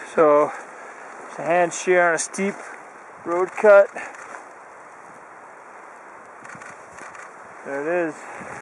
So it's a hand shear on a steep road cut. There it is.